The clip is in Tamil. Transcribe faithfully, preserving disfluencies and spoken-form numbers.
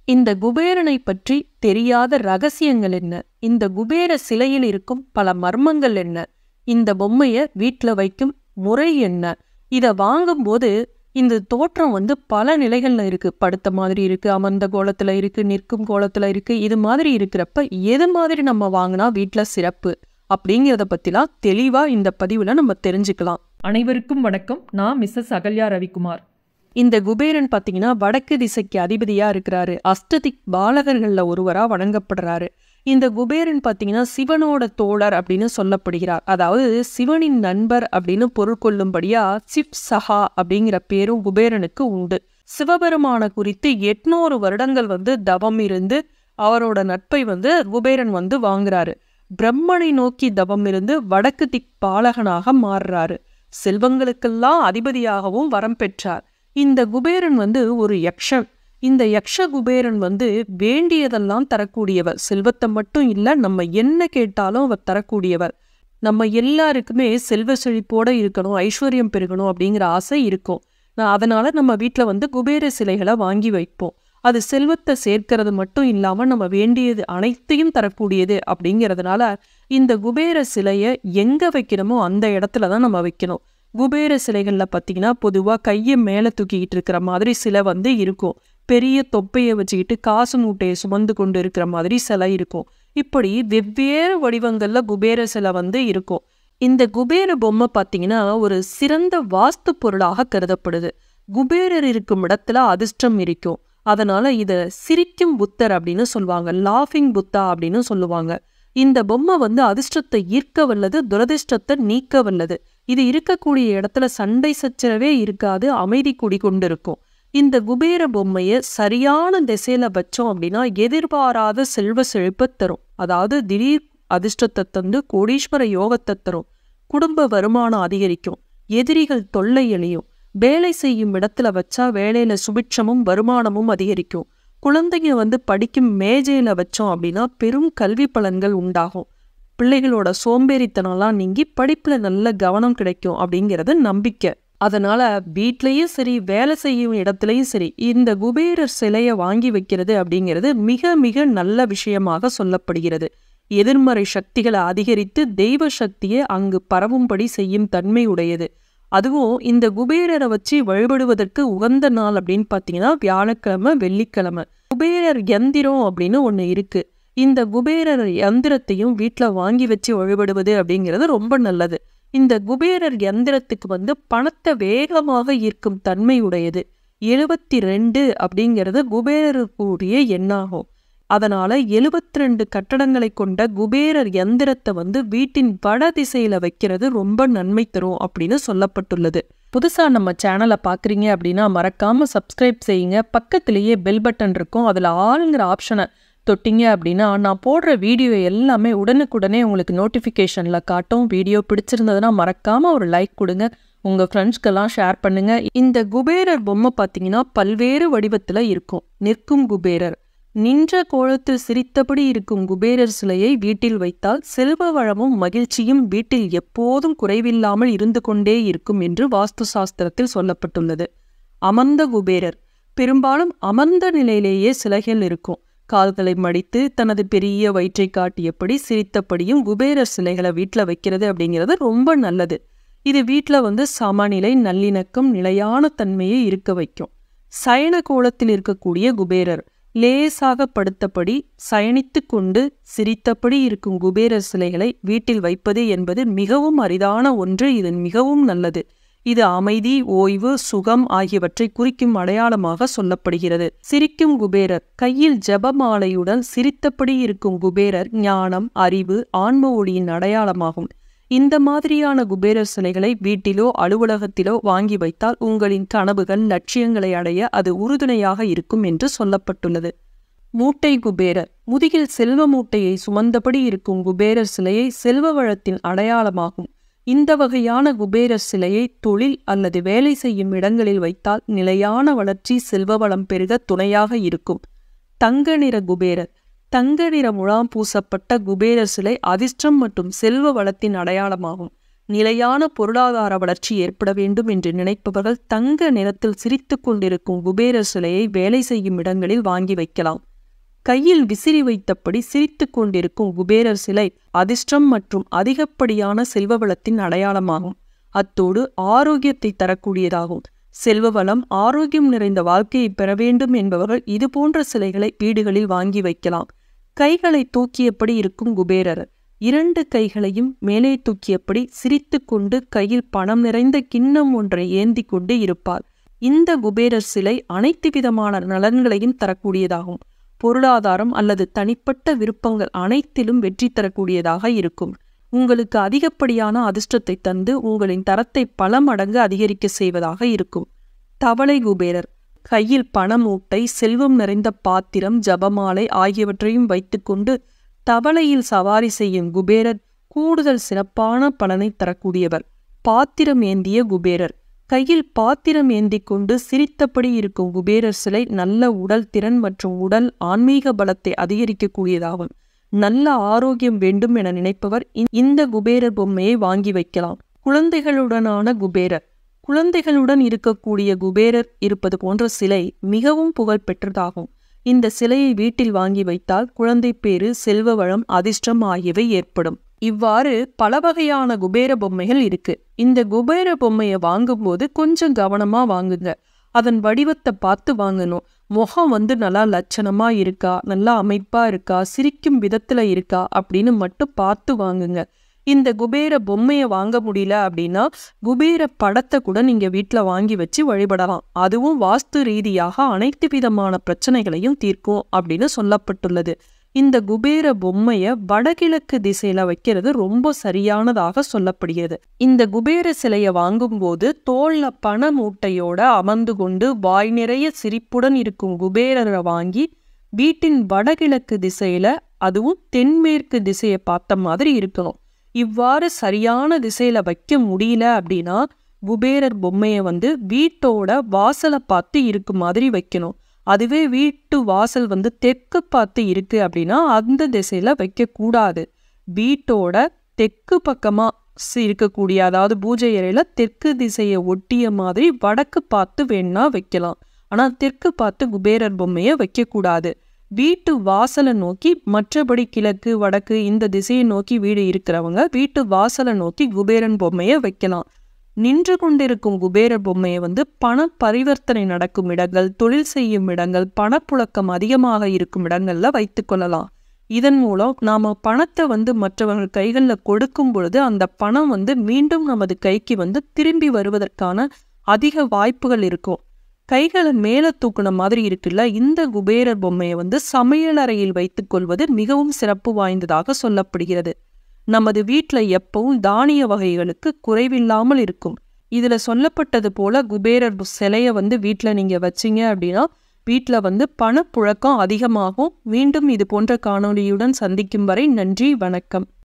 இந்த குபேரனை பற்றி தெரியாத ரகசியங்கள் என்ன? இந்த குபேர சிலையில் இருக்கும் பல மர்மங்கள் என்ன? இந்த பொம்மைய வீட்ல வைக்கும் முறை என்ன? இத வாங்கும்போது இந்த தோற்றம் வந்து பல நிலைகள்ல இருக்கு. படுத்த மாதிரி இருக்கு, அமர்ந்த கோலத்துல இருக்கு, நிற்கும் கோலத்துல இருக்கு. இது மாதிரி இருக்கிறப்ப எது மாதிரி நம்ம வாங்கினா வீட்ல சிறப்பு அப்படிங்கிறத பத்திலாம் தெளிவா இந்த பதிவுல நம்ம தெரிஞ்சுக்கலாம். அனைவருக்கும் வணக்கம். நான் மிஸ்ஸஸ் அகல்யா ரவிக்குமார். இந்த குபேரன் பார்த்தீங்கன்னா வடக்கு திசைக்கு அதிபதியா இருக்கிறாரு. அஷ்டதிக் பாலகர்கள்ல ஒருவரா வணங்கப்படுறாரு. இந்த குபேரன் பார்த்தீங்கன்னா சிவனோட தோழர் அப்படின்னு சொல்லப்படுகிறார். அதாவது சிவனின் நண்பர் அப்படின்னு பொருள் கொள்ளும்படியா சிவ் சஹா அப்படிங்கிற பேரும் குபேரனுக்கு உண்டு. சிவபெருமான குறித்து எட்நூறு வருடங்கள் வந்து தவம் இருந்து அவரோட நட்பை வந்து குபேரன் வந்து வாங்குறாரு. பிரம்மனை நோக்கி தவம் இருந்து வடக்கு திக் பாலகனாக மாறுறாரு. செல்வங்களுக்கெல்லாம் அதிபதியாகவும் வரம் பெற்றார். இந்த குபேரன் வந்து ஒரு யக்ஷன். இந்த யக்ஷ குபேரன் வந்து வேண்டியதெல்லாம் தரக்கூடியவர். செல்வத்தை மட்டும் இல்லை, நம்ம என்ன கேட்டாலும் அவர் தரக்கூடியவர். நம்ம எல்லாருக்குமே செல்வ செழிப்போட இருக்கணும், ஐஸ்வர்யம் பெருகணும் அப்படிங்கிற ஆசை இருக்கும். நான் அதனால நம்ம வீட்டில் வந்து குபேர சிலைகளை வாங்கி வைப்போம். அது செல்வத்தை சேர்க்கிறது மட்டும் இல்லாமல் நம்ம வேண்டியது அனைத்தையும் தரக்கூடியது அப்படிங்கிறதுனால இந்த குபேர சிலையை எங்கே வைக்கணுமோ அந்த இடத்துல தான் நம்ம வைக்கணும். குபேர சிலைகளில் பார்த்தீங்கன்னா பொதுவாக கையை மேலே தூக்கிக்கிட்டு இருக்கிற மாதிரி சிலை வந்து இருக்கும். பெரிய தொப்பையை வச்சுக்கிட்டு காசு மூட்டையை சுமந்து கொண்டு இருக்கிற மாதிரி சிலை இருக்கும். இப்படி வெவ்வேறு வடிவங்களில் குபேர சிலை வந்து இருக்கும். இந்த குபேர பொம்மை பார்த்தீங்கன்னா ஒரு சிறந்த வாஸ்து பொருளாக கருதப்படுது. குபேரர் இருக்கும் இடத்துல அதிர்ஷ்டம் இருக்கும். அதனால இதை சிரிக்கும் புத்தர் அப்படின்னு சொல்லுவாங்க, லாஃபிங் புத்தா அப்படின்னு சொல்லுவாங்க. இந்த பொம்மை வந்து அதிர்ஷ்டத்தை ஈர்க்க வல்லது, துரதிர்ஷ்டத்தை நீக்க வல்லது. இது இருக்கக்கூடிய இடத்துல சண்டை சச்சரவே இருக்காது, அமைதி குடி கொண்டு இருக்கும். இந்த குபேர பொம்மையை சரியான திசையில வச்சோம் அப்படின்னா எதிர்பாராத செல்வ செழிப்பை தரும். அதாவது திடீர் அதிர்ஷ்டத்தை தந்து கோடீஸ்வர யோகத்தை தரும். குடும்ப வருமானம் அதிகரிக்கும். எதிரிகள் தொல்லை எழியும். வேலை செய்யும் இடத்துல வச்சா வேலையில சுபிட்சமும் வருமானமும் அதிகரிக்கும். குழந்தைங்க வந்து படிக்கும் மேஜையில வச்சோம் அப்படின்னா பெரும் கல்வி பலன்கள் உண்டாகும். பிள்ளைகளோட சோம்பேறித்தனம்லாம் நீங்கி படிப்புல நல்ல கவனம் கிடைக்கும் அப்படிங்கிறது நம்பிக்கை. அதனால வீட்லயும் சரி, வேலை செய்யும் இடத்துலையும் சரி, இந்த குபேரர் சிலையை வாங்கி வைக்கிறது அப்படிங்கிறது மிக மிக நல்ல விஷயமாக சொல்லப்படுகிறது. எதிர்மறை சக்திகளை அதிகரித்து தெய்வ சக்தியை அங்கு பரவும்படி செய்யும் தன்மை உடையது. அதுவும் இந்த குபேரரை வச்சு வழிபடுவதற்கு உகந்த நாள் அப்படின்னு பார்த்தீங்கன்னா வியாழக்கிழமை, வெள்ளிக்கிழமை. குபேரர் யந்திரம் அப்படின்னு ஒன்று இருக்கு. இந்த குபேரர் யந்திரத்தையும் வீட்டில் வாங்கி வச்சு வழிபடுவது அப்படிங்கிறது ரொம்ப நல்லது. இந்த குபேரர் யந்திரத்துக்கு வந்து பணத்தை வேகமாக ஈர்க்கும் தன்மை உடையது. எழுபத்தி ரெண்டு அப்படிங்கிறது குபேரருக்குரிய எண்ணாகும். அதனால எழுபத்தி ரெண்டு கட்டடங்களை கொண்ட குபேரர் யந்திரத்தை வந்து வீட்டின் வட திசையில வைக்கிறது ரொம்ப நன்மை தரும் அப்படின்னு சொல்லப்பட்டுள்ளது. புதுசா நம்ம சேனலை பாக்குறீங்க அப்படின்னா மறக்காம சப்ஸ்கிரைப் செய்யுங்க. பக்கத்திலேயே பெல் பட்டன் இருக்கும். அதுல ஆளுங்கிற ஆப்ஷனை தொட்டிங்க அப்படின்னா நான் போடுற வீடியோ எல்லாமே உடனுக்குடனே உங்களுக்கு நோட்டிஃபிகேஷன்ல காட்டும். வீடியோ பிடிச்சிருந்ததுன்னா மறக்காம ஒரு லைக் கொடுங்க, உங்க ஃப்ரெண்ட்ஸ்க்கெல்லாம் ஷேர் பண்ணுங்க. இந்த குபேரர் பொம்மை பார்த்தீங்கன்னா பல்வேறு வடிவத்துல இருக்கும். நிற்கும் குபேரர், நின்ற கோலத்தில் சிரித்தபடி இருக்கும் குபேரர் சிலையை வீட்டில் வைத்தால் செல்வ வளமும் மகிழ்ச்சியும் வீட்டில் எப்போதும் குறைவில்லாமல் இருந்து கொண்டே இருக்கும் என்று வாஸ்து சாஸ்திரத்தில் சொல்லப்பட்டுள்ளது. அமர்ந்த குபேரர், பெரும்பாலும் அமர்ந்த நிலையிலேயே சிலைகள் இருக்கும். கால்களை மடித்து தனது பெரிய வயிற்றை காட்டியபடி சிரித்தபடியும் குபேரர் சிலைகளை வீட்டில் வைக்கிறது அப்படிங்கிறது ரொம்ப நல்லது. இது வீட்டில் வந்து சமநிலை, நல்லிணக்கம், நிலையான தன்மையை இருக்க வைக்கும். சயன கோலத்தில் இருக்கக்கூடிய குபேரர், லேசாக படுத்தபடி சயனித்து கொண்டு சிரித்தபடி இருக்கும் குபேரர் சிலைகளை வீட்டில் வைப்பது என்பது மிகவும் அரிதான ஒன்று. இது மிகவும் நல்லது. இது அமைதி, ஓய்வு, சுகம் ஆகியவற்றை குறிக்கும் அடையாளமாக சொல்லப்படுகிறது. சிரிக்கும் குபேரர், கையில் ஜபமாலையுடன் சிரித்தபடி இருக்கும் குபேரர் ஞானம், அறிவு, ஆன்ம ஒளியின் அடையாளமாகும். இந்த மாதிரியான குபேரர் சிலைகளை வீட்டிலோ அலுவலகத்திலோ வாங்கி வைத்தால் உங்களின் கனவுகள், லட்சியங்களை அடைய அது உறுதுணையாக இருக்கும் என்று சொல்லப்பட்டுள்ளது. மூட்டை குபேரர், முதுகில் செல்வ மூட்டையை சுமந்தபடி இருக்கும் குபேரர் சிலையை செல்வ வளத்தின் அடையாளமாகும். இந்த வகையான குபேரர் சிலையை தொழில் அல்லது வேலை செய்யும் இடங்களில் வைத்தால் நிலையான வளர்ச்சி, செல்வ வளம் பெருக துணையாக இருக்கும். தங்க நிற குபேரர், தங்க நிற முலாம் பூசப்பட்ட குபேரர் சிலை அதிர்ஷ்டம் மற்றும் செல்வ வளத்தின் அடையாளமாகும். நிலையான பொருளாதார வளர்ச்சி ஏற்பட வேண்டும் என்று நினைப்பவர்கள் தங்க நிறத்தில் சிரித்து கொண்டிருக்கும் குபேரர் சிலையை வேலை செய்யும் இடங்களில் வாங்கி வைக்கலாம். கையில் விசிறி வைத்தபடி சிரித்து கொண்டிருக்கும் குபேரர் சிலை அதிர்ஷ்டம் மற்றும் அதிகப்படியான செல்வ வளத்தின் அடையாளமாகும். அத்தோடு ஆரோக்கியத்தை தரக்கூடியதாகும். செல்வ வளம், ஆரோக்கியம் நிறைந்த வாழ்க்கையை பெற வேண்டும் என்பவர்கள் இதுபோன்ற சிலைகளை வீடுகளில் வாங்கி வைக்கலாம். கைகளை தூக்கியபடி இருக்கும் குபேரர் இரண்டு கைகளையும் மேலே தூக்கியபடி சிரித்து கொண்டு கையில் பணம் நிறைந்த கிண்ணம் ஒன்றை ஏந்தி கொண்டு இருப்பார். இந்த குபேரர் சிலை அனைத்து விதமான நலன்களையும் தரக்கூடியதாகும். பொருளாதாரம் அல்லது தனிப்பட்ட விருப்பங்கள் அனைத்திலும் வெற்றி தரக்கூடியதாக இருக்கும். உங்களுக்கு அதிகப்படியான அதிர்ஷ்டத்தை தந்து உங்களின் தரத்தை பல மடங்கு அதிகரிக்க செய்வதாக இருக்கும். தவளை குபேரர் கையில் பண மூட்டை, செல்வம் நிறைந்த பாத்திரம், ஜபமாலை ஆகியவற்றையும் வைத்துக்கொண்டு தவளையில் சவாரி செய்யும் குபேரர் கூடுதல் சிறப்பான பலனை தரக்கூடியவர். பாத்திரம் ஏந்திய குபேரர் கையில் பாத்திரம் ஏந்தி கொண்டு சிரித்தபடி இருக்கும் குபேரர் சிலை நல்ல உடல் திறன் மற்றும் உடல் ஆன்மீக பலத்தை அதிகரிக்கக்கூடியதாகும். நல்ல ஆரோக்கியம் வேண்டும் என நினைப்பவர் இந்த குபேரர் பொம்மையை வாங்கி வைக்கலாம். குழந்தைகளுடனான குபேரர் குழந்தைகளுடன் இருக்கக்கூடிய குபேரர் இருப்பது போன்ற சிலை மிகவும் புகழ் பெற்றதாகும். இந்த சிலையை வீட்டில் வாங்கி வைத்தால் குழந்தை பேறு, செல்வ வளம், அதிர்ஷ்டம் ஆகியவை ஏற்படும். இவ்வாறு பல வகையான குபேர பொம்மைகள் இருக்கு. இந்த குபேர பொம்மையை வாங்கும்போது கொஞ்சம் கவனமா வாங்குங்க. அதன் வடிவத்தை பார்த்து வாங்கணும். முகம் வந்து நல்லா லட்சணமா இருக்கா, நல்லா அமைப்பா இருக்கா, சிரிக்கும் விதத்துல இருக்கா அப்படின்னு மட்டும் பார்த்து வாங்குங்க. இந்த குபேர பொம்மையை வாங்க முடியல அப்படின்னா குபேர படத்தை கூட நீங்க வீட்டுல வாங்கி வச்சு வழிபடலாம். அதுவும் வாஸ்து ரீதியாக அனைத்து விதமான பிரச்சனைகளையும் தீர்க்கும் அப்படின்னு சொல்லப்பட்டுள்ளது. இந்த குபேர பொம்மையை வடகிழக்கு திசையில வைக்கிறது ரொம்ப சரியானதாக சொல்லப்படுகிறது. இந்த குபேர சிலையை வாங்கும்போது தோல்ல பண மூட்டையோட அமர்ந்து கொண்டு வாய் நிறைய சிரிப்புடன் இருக்கும் குபேரரை வாங்கி வீட்டின் வடகிழக்கு திசையில, அதுவும் தென்மேற்கு திசையை பார்த்த மாதிரி இருக்கணும். இவ்வாறு சரியான திசையில வைக்க முடியல அப்படின்னா குபேரர் பொம்மையை வந்து வீட்டோட வாசலை பார்த்து இருக்கு மாதிரி வைக்கணும். அதுவே வீட்டு வாசல் வந்து தெற்கு பார்த்து இருக்கு அப்படின்னா அந்த திசையில வைக்க கூடாது. வீட்டோட தெற்கு பக்கமா இருக்கக்கூடிய, அதாவது பூஜை அறையில தெற்கு திசையை ஒட்டிய மாதிரி வடக்கு பார்த்து வேணா வைக்கலாம். ஆனா தெற்கு பார்த்து குபேரர் பொம்மையை வைக்க கூடாது. வீட்டு வாசலை நோக்கி, மற்றபடி கிழக்கு வடக்கு இந்த திசையை நோக்கி வீடு இருக்கிறவங்க வீட்டு வாசலை நோக்கி குபேரன் பொம்மையை வைக்கலாம். நின்று கொண்டிருக்கும் குபேரர் பொம்மையை வந்து பண பரிவர்த்தனை நடக்கும் இடங்கள், தொழில் செய்யும் இடங்கள், பணப்புழக்கம் அதிகமாக இருக்கும் இடங்கள்ல வைத்து கொள்ளலாம். இதன் மூலம் நாம பணத்தை வந்து மற்றவர்கள் கைகளில் கொடுக்கும் பொழுது அந்த பணம் வந்து மீண்டும் நமது கைக்கு வந்து திரும்பி வருவதற்கான அதிக வாய்ப்புகள் இருக்கும். கைகளை மேலே தூக்குன மாதிரி இருக்குல்ல, இந்த குபேரர் பொம்மையை வந்து சமையலறையில் வைத்துக் கொள்வது மிகவும் சிறப்பு வாய்ந்ததாக சொல்லப்படுகிறது. நமது வீட்டில் எப்பவும் தானிய வகைகளுக்கு குறைவில்லாமல் இருக்கும். இதுல சொல்லப்பட்டது போல குபேரர் சிலையை வந்து வீட்டில் நீங்க வச்சிங்க அப்படின்னா வீட்டில் வந்து பணப்புழக்கம் அதிகமாகும். மீண்டும் இது போன்ற காணொளியுடன் சந்திக்கும் வரை நன்றி, வணக்கம்.